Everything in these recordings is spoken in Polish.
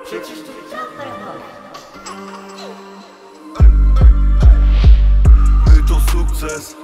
Przecież to czapę masz. My to sukces.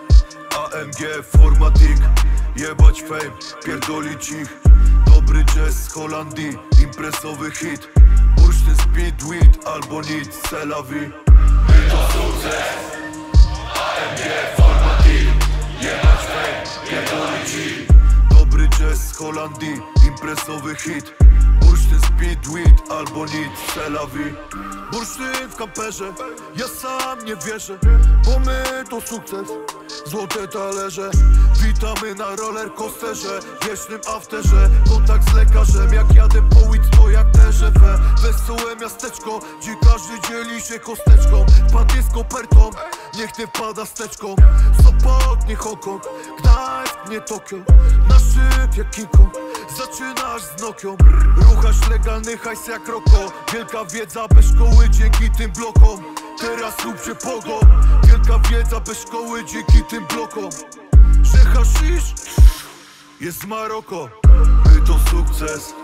AMG, Formatic. Jebać fame, pierdolić ich. Dobry jazz z Holandii, imprezowy hit. Bursztyn, speed, weed albo nic, c'est la vie. My to sukces. AMG, Formatic. Jebać fame, pierdolić ich. Dobry jazz z Holandii, imprezowy hit. Bursztyn, speed, weed albo nic, c'est la vie. Bursztyn w kamperze, ja sam nie wierzę, bo my to sukces. Złote talerze, witamy na rollercoasterze, wiecznym afterze. Kontakt z lekarzem, jak jadę po weed to jak TGV. Wesołe miasteczko, gdzie każdy dzieli się kosteczką. Pad jest kopertą, niech nie wpada steczką. Sopot, nie Hongkong, Gdańsk, nie Tokio. Na szczyt jak King Kong, zaczynasz z Nokią. Ruchasz legalny hajs jak Roko. Wielka wiedza bez szkoły dzięki tym blokom. Teraz rób się pogo. Wielka wiedza bez szkoły dzięki tym blokom. Że haszisz jest z Maroko. My to sukces.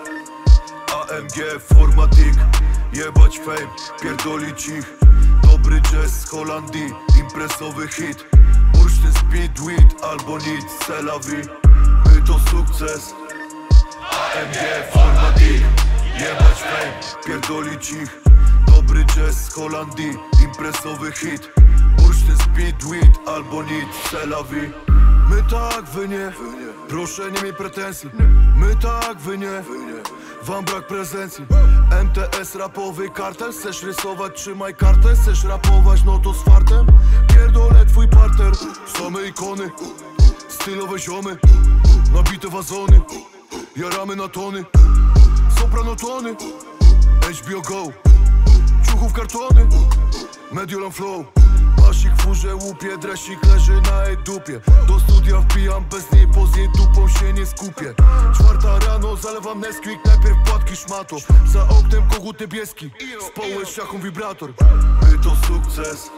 AMG, Formatic. Jebać fame, pierdolić ich. Dobry jazz z Holandii, imprezowy hit. Bursztyn, speed, weed albo nic, c'est la vie. My to sukces. AMG, Formatic. Jebać fame, pierdolić ich. Dobry jazz z Holandii, imprezowy hit. Bursztyn, speed, weed albo nic, c'est la vie. My tak, wy nie, proszę nie miej pretensji. My tak, wy nie, wam brak prezencji. MTS rapowy kartel, chcesz rysować, trzymaj kartę. Chcesz rapować, no to z fartem. Pierdolę twój parter, same ikony. Stylowe ziomy, nabite wazony. Jaramy na tony, sopranotony. HBO Go, ciuchów kartony. Mediolan flow, pasik w furze łupie. Dresik leży na jej dupie. Do studia wpijam, bez niej po z jej dupą się nie skupię. 4 rano, zalewam Nesquik, najpierw płatki szmato. Za oknem kogut niebieski, z ściachą wibrator. My to sukces.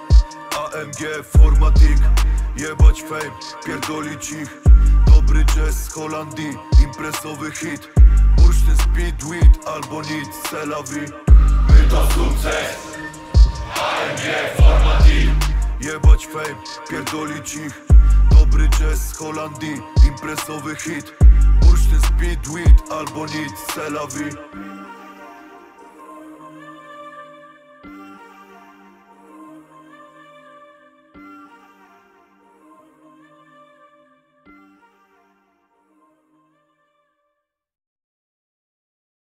AMG, Formatic. Jebać fame, pierdolić ich. Dobry jazz z Holandii, imprezowy hit. Bursztyn, speed, weed albo nic, c'est la vie. My to sukces. AMG, Formatic. Jebać fame, pierdolić ich. Dobry jazz z Holandii, imprezowy hit. Bursztyn, speed, weed albo nic, c'est la vie.